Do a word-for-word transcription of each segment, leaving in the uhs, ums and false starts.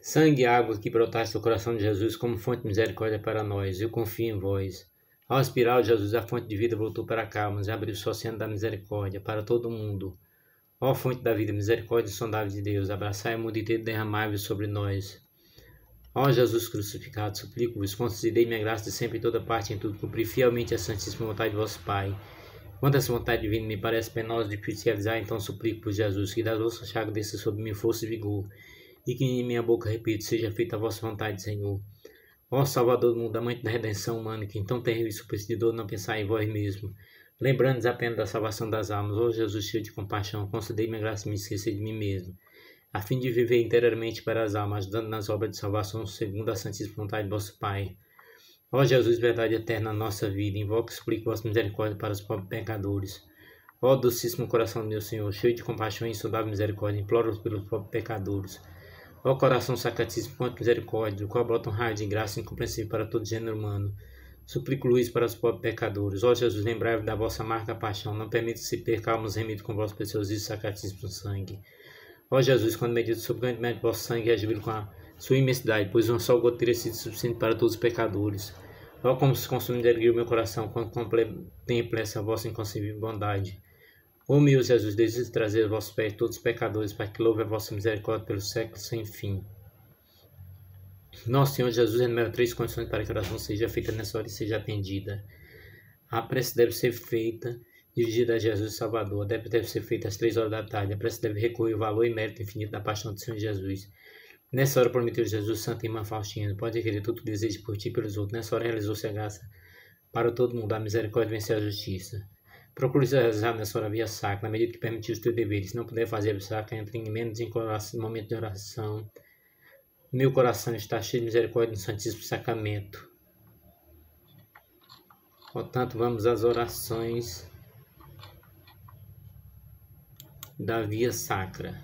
Sangue e água que brotaste do coração de Jesus como fonte de misericórdia para nós, eu confio em vós. Ao aspirar Jesus, a fonte de vida voltou para cá, mas abriu o oceano da misericórdia para todo o mundo. Ó fonte da vida, misericórdia insondável de Deus, abraçai o mundo inteiro e derramai-vos sobre nós. Ó Jesus crucificado, suplico-vos, concedei minha graça de sempre em toda parte em tudo, cumprir fielmente a santíssima vontade de vosso Pai. Quando essa vontade divina me parece penosa de judicializar, então suplico-vos, Jesus, que da vossa chaga desça sobre mim força e vigor, e que em minha boca, repito, seja feita a vossa vontade, Senhor. Ó Salvador do mundo, amante da redenção humana, que em tão terrível suplício de dor não pensai em vós mesmo, lembrando-nos apenas da salvação das almas. Ó Jesus, cheio de compaixão, concedei-me a graça de me esquecer de mim mesmo, a fim de viver inteiramente para as almas, ajudando nas obras de salvação, segundo a santíssima vontade de vosso Pai. Ó Jesus, verdade eterna na nossa vida, invoco e suplico vossa misericórdia para os pobres pecadores. Ó docíssimo coração do meu Senhor, cheio de compaixão e insondável misericórdia, imploro pelos pobres pecadores. Ó coração sacratíssimo, fonte de misericórdia, do qual brota um raio de graça incompreensível para todo gênero humano, suplico luz para os pobres pecadores. Ó Jesus, lembrai-vos da vossa amarga paixão, não permita se perca almas remido com vosso preciosíssimo sacratíssimo sangue. Ó Jesus, quando medito sobre o grande mérito de vosso sangue, é jubilo com a sua imensidade, pois um só gota teria sido suficiente para todos os pecadores. Ó como se consome de alegria o meu coração, quando contempla essa vossa inconcebível bondade. Ó meu Jesus, desejo trazer a vossos pés todos os pecadores, para que louve a vossa misericórdia pelos séculos sem fim. Nosso Senhor Jesus enumera três condições para que a oração seja feita nessa hora e seja atendida. A prece deve ser feita dirigida a Jesus Salvador. A prece deve ser feita às três horas da tarde. A prece deve recorrer ao valor e mérito infinito da paixão do Senhor Jesus. Nessa hora prometeu Jesus, Santa Irmã Faustina, pode querer tudo que deseje por ti e pelos outros. Nessa hora realizou-se a graça para todo mundo. A misericórdia vencer a justiça. Procure realizar nessa hora via sacra, na medida que permitir os teus deveres. Se não puder fazer a sacra, entre em menos em momento de oração. Meu coração está cheio de misericórdia no Santíssimo Sacramento. Portanto, vamos às orações da via sacra.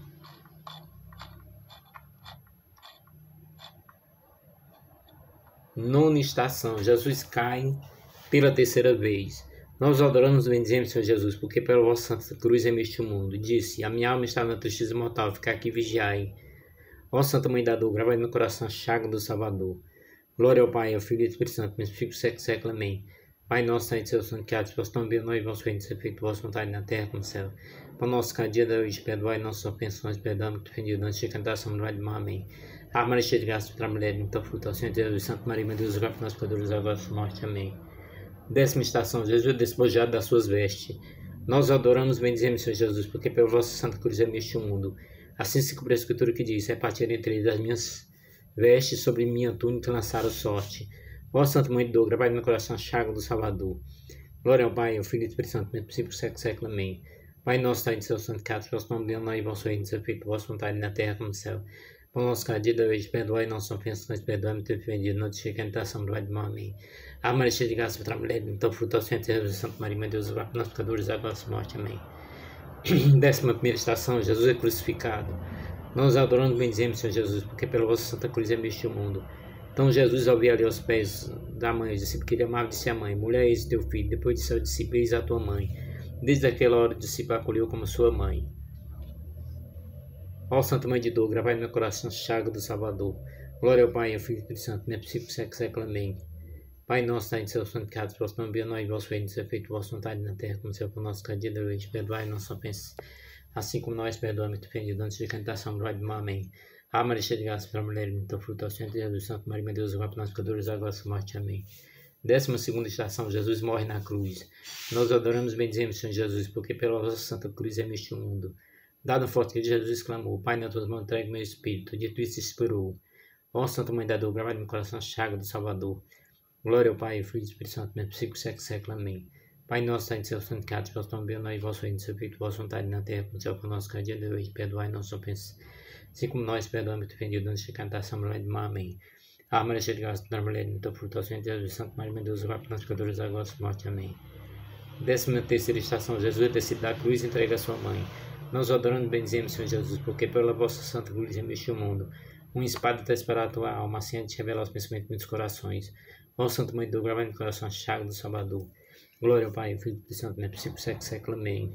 Nona estação. Jesus cai pela terceira vez. Nós adoramos e bendizemos, Senhor Jesus, porque pela vossa santa cruz remiste o mundo. Disse, a minha alma está na tristeza mortal, ficar aqui vigiai. Ó Santa Mãe da Dor, gravai no coração a chaga do Salvador. Glória ao Pai, ao Filho e ao Espírito Santo, mas fico século, século, amém. Pai nosso, sai de seus santificados, vós também nós e vosso reino, seja feito vossa vontade na terra como no céu. Para o nosso cada dia da hoje, perdoai nossas ofensas, perdoamos que ofendido antes de cantar, somos no vai de mar, amém. A Maria cheia de graça, para a mulher, então fruto ao Senhor Jesus, Santa Maria, Mãe de Deus, rogai por nós pecadores, agora e morte, amém. Décima estação. Jesus despojado das suas vestes. Nós adoramos e bendizemos, Senhor Jesus, porque pela vossa santa cruz remiste o mundo. Assim se cumpre a escritura que diz, repartir entre eles as minhas vestes, sobre minha túnica lançaram sorte. Ó Santa Mãe de Dor, gravai no meu coração a chaga do Salvador. Glória ao Pai, ao Filho e ao Espírito Santo, mesmo princípio, século, século, amém. Pai nosso, está em seus santificados, vosso nome, nós e vosso reino, seja feito vossa vontade na terra como no céu. Pão nosso cada dia da hoje, perdoai nossas ofensas, nós perdoamos ter ofendido, não deixe que a tentação vai de mal, amém. A Maria cheia de graça, para a mulher, então fruto ao Senhor Jesus, Santa Maria, Mãe de Deus, rogai por nós pecadores, agora e morte, amém. Décima primeira estação. Jesus é crucificado. Nós adoramos e bendizemos, Senhor Jesus, porque pela vossa santa cruz remiste o mundo. Então Jesus, ao vir ali aos pés da mãe, disse que ele amava, disse a mãe, mulher, eis teu filho. Depois disse ao discípulo, eis a tua mãe. Desde aquela hora o discípulo acolheu como sua mãe. Ó Santa Mãe de Dor, gravai no meu coração a chaga do Salvador. Glória ao Pai, ao Filho e ao Espírito Santo, não é possível, século, século, amém. Pai nosso, está em seus santificados, vosso nome, a nós e vosso reino, seja feito vossa vontade na terra, como no céu, por nosso cada dia da hoje. Perdoai nossas ofensas, assim como nós perdoamos e ofendidos antes de tentação, vai de mal, amém. A Maria cheia de graça, para a mulher, então fruto ao Senhor Jesus, Santo Maria, meu Deus, rogai por nós pecadores, agora e morte, amém. Décima segunda estação. Jesus morre na cruz. Nós adoramos e bendizemos, Senhor Jesus, porque pela vossa santa cruz remiste o mundo. Dado um forte grito, Jesus exclamou, Pai, nas tuas mãos entregue meu espírito. Dito isso, expirou. Ó Santa Mãe da Dor, gravai no meu coração a chaga do Salvador. Glória ao Pai, ao Filho e ao Espírito Santo, mesmo princípio, século, século, amém. Pai nosso, está em seus santificados, vosso nome, nós e vosso reino, seja feito vossa vontade na terra, como no céu, por nosso cada dia de hoje. Perdoai nossas ofensas, assim como nós perdoamos e ofendidos antes de tentação, vai de mal, amém. A Maria cheia de graça, para a mulher, então fruto ao Senhor Jesus, Santo Maria, meu Deus, rogai por nós pecadores, agora e morte, amém. Décima terceira estação. Jesus desce da cruz e entrega a sua mãe. Nós adoramos e bendizemos, Senhor Jesus, porque pela vossa santa cruz remiste o mundo. Uma espada está esperando a tua alma, assim a te revelar os pensamentos de muitos corações. Ó Santa Mãe de Deus, gravai no coração a chaga do Salvador. Glória ao Pai, ao Filho e ao Espírito Santo, não é possível, século, século, amém.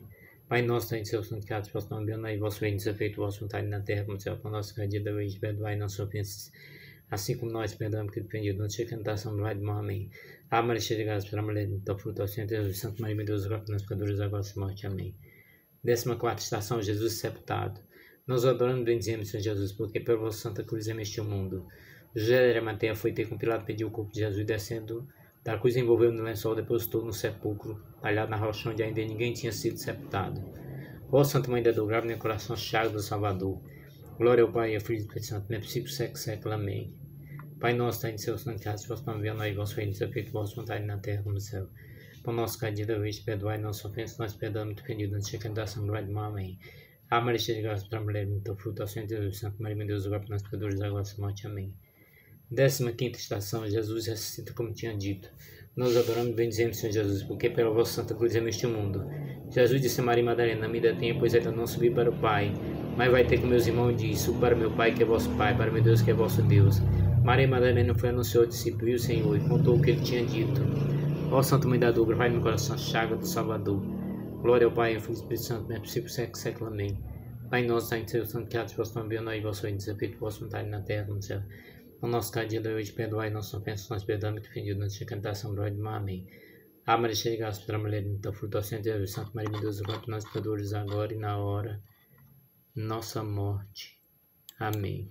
Pai nosso, em seu santificado, vosso nome, venha aí, vosso reino, seja feito, vossa vontade na terra, como no céu, pão nosso cada dia da vez, perdoai nossas ofensas, assim como nós perdoamos que defendido, não seja tentação, não vai de mal, amém. Ave Maria, cheia de graça, pela mulher, então fruto ao Senhor, Jesus, Santa Maria, meu Deus, rogai por nós pecadores, agora e morte, amém. Décima quarta estação, Jesus sepultado. Nós adoramos e bendizemos, Senhor Jesus, porque pela vossa Santa Cruz este o mundo. José de Arimateia foi ter com Pilato, pediu o corpo de Jesus, descendo da cruz, envolveu no lençol, depositou no sepulcro, talhado na rocha onde ainda ninguém tinha sido sepultado. Ó Santa Mãe da Dor, grave no coração chagas do Salvador. Glória ao Pai, ao Filho e ao Espírito Santo, não é possível, século, século, amém. Pai nosso, está em seu santificado, vosso nome, venha a nós, vosso reino, seja feito, vossa vontade na terra como no céu. Pão nosso cada dia da vez, perdoai nossas ofensas, nós perdoamos, defendido, não seja tentação, não vai de mal, amém. Ave Maria, cheia de graça, para a mulher, muito fruto ao Senhor Jesus, Santa Maria, meu Deus, rogai por nós pecadores, agora e morte, amém. Décima quinta estação, Jesus ressuscita como tinha dito. Nós adoramos e bendizemos, Senhor Jesus, porque pela vossa Santa Cruz é neste mundo. Jesus disse a Maria Madalena, não me detenha, pois ainda não subi para o Pai, mas vai ter com meus irmãos e diz, subo para meu Pai que é vosso Pai, para meu Deus que é vosso Deus. Maria Madalena foi anunciou ao discípulo e o Senhor, e contou o que ele tinha dito. Ó Santa Mãe da Dor, vai no coração a chaga do Salvador. Glória ao Pai, ao Filho e ao Espírito Santo, não é possível, século, século, amém. Pai nosso, está em seu santificado, vosso nome, venha a nós, vosso reino, seja feito, vossa vontade na terra como no céu. O nosso cada dia da hoje, perdoai nossas ofensas, nós perdoamos que ofendido, não seja tentação, glória de mal, amém. Ave Maria, cheia de graça, para a mulher, então fruto ao Senhor Jesus, Santa Maria, meu Deus, rogai por nós pecadores, agora e na hora nossa morte. Amém.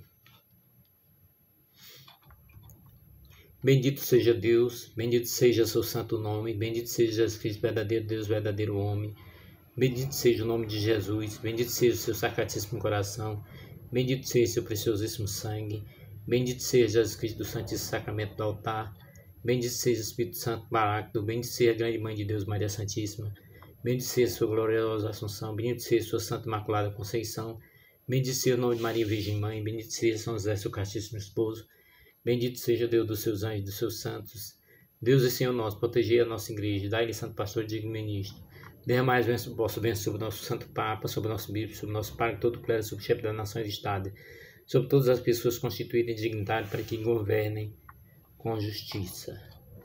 Bendito seja Deus, bendito seja seu santo nome, bendito seja Jesus Cristo, verdadeiro Deus, verdadeiro homem. Bendito seja o nome de Jesus, bendito seja o seu sacratíssimo coração, bendito seja o seu preciosíssimo sangue, bendito seja Jesus Cristo do Santíssimo Sacramento do altar, bendito seja o Espírito Santo Paráclito, bendito seja a grande Mãe de Deus, Maria Santíssima, bendito seja a sua gloriosa Assunção, bendito seja a sua Santa Imaculada Conceição, bendito seja o nome de Maria Virgem Mãe, bendito seja São José, seu castíssimo esposo, bendito seja Deus dos seus anjos, dos seus santos, Deus e Senhor nosso, protegei a nossa igreja, dai-lhe santo pastor e digno ministro, derramai o vosso bênção sobre o nosso santo Papa, sobre o nosso bispo, sobre o nosso Padre, todo o clero, sobre o chefe das nações e Estado, sobre todas as pessoas constituídas em dignidade para que governem com justiça.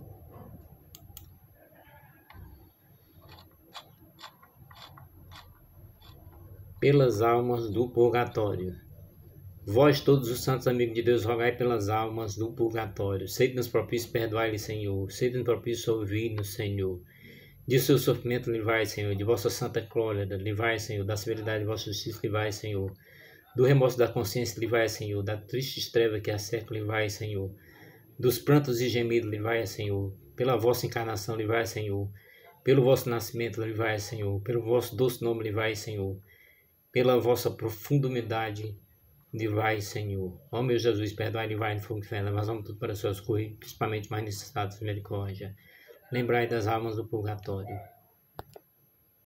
Pelas almas do purgatório. Vós, todos os santos amigos de Deus, rogai pelas almas do purgatório. Sede-nos propícios, perdoai-lhe, Senhor. Sede-nos propícios, ouvi-nos, Senhor. De seu sofrimento, livrai, Senhor. De vossa santa cólera, livrai, Senhor. Da severidade de vossa justiça, livrai, Senhor. Do remorso da consciência, livrai, Senhor. Da triste treva que a cerca, livrai, Senhor. Dos prantos e gemidos, livrai, Senhor. Pela vossa encarnação, livrai, Senhor. Pelo vosso nascimento, livrai, Senhor. Pelo vosso doce nome, livrai, Senhor. Pela vossa profunda humildade, livrai, Senhor. Ó meu Jesus, perdoai, livrai no fogo do inferno. Nós vamos tudo para os seus correios, principalmente mais necessitados de misericórdia. Lembrai das almas do purgatório.